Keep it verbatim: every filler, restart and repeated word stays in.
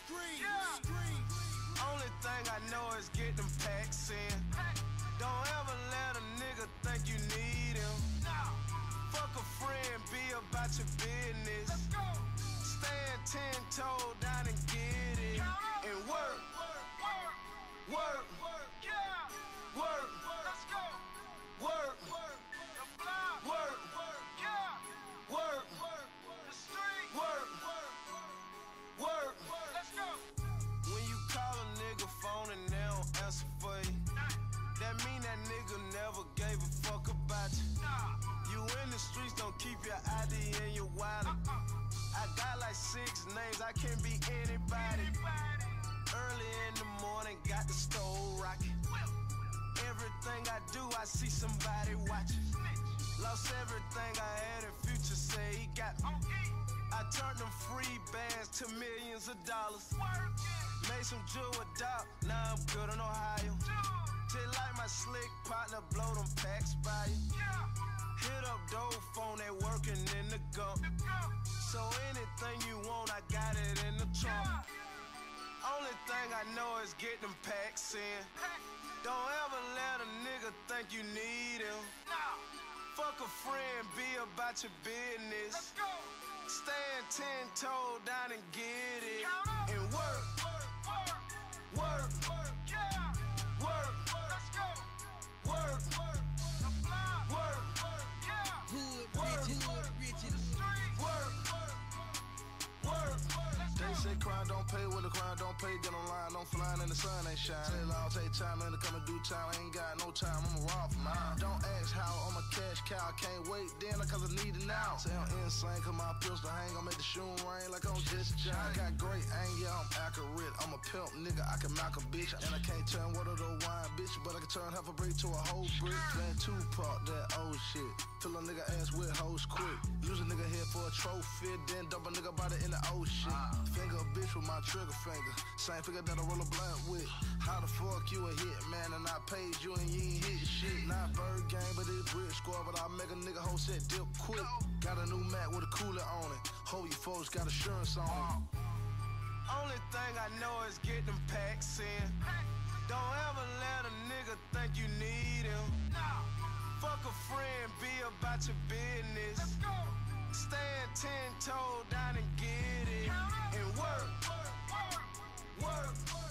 street, yeah. street. Only thing I know is get them packs in. Don't ever let a nigga think you need him. Fuck a friend, be about your business. Stand ten toes down and get it. And work, work, work, work, work, work, work, work, work. When you call a nigga phone and they don't answer for you, that mean that nigga never gave a fuck about you. You in the streets, don't keep your I D in your wallet. I got like six names, I can't be anybody. Early in the morning, got the stove rocking. Everything I do, I see somebody watching. Lost everything I had and Future say he got me. I turned them free bands to millions of dollars. Made some jewel with Doc, now I'm good in Ohio. Just like my slick partner, blow them packs by you. Hit up dope phone, they working in the gump. So anything you want, I got it in the trunk. Only thing I know is get them packs in. Don't ever let a nigga think you need him. Fuck a friend, be about your business. Stand ten toes down and get it. And work, work, work, work, work, work, Hood rich, hood rich in the street. Work, work. They say crime don't pay, well the crime don't pay. Get online, don't flying and the sun ain't shine. Say law, take time, and to come and do time. I ain't got no time, I'ma rob for mine. Don't ask how, I'm a cash cow. Can't wait then, cause I need it now. Say I'm insane, cause my pistol hang. I'll make the shoe rain like I'm just John. I got great aim, yeah, I'm accurate. I'm a pimp, nigga, I can knock a bitch. And I can't turn water to wine, bitch, but I can turn half a brick to a whole brick. Playing Tupac, that old shit. Fill a nigga ass with hoes quick. Use a nigga head for a trophy, then dump a nigga body in the ocean. Finger a bitch with my trigger finger. Same figure that I roll a blunt with. How the fuck you a hit, man, and I paid you and you ain't hit shit. Not bird game, but it's brick squad, but I make a nigga whole set dip quick. Got a new mat with a cooler on it. Hope you folks got assurance on it. Only thing I know is get them packs in. Don't ever let a nigga think you need him. Fuck a friend, be about your business. Stand ten toes down and get it. And work, work, work.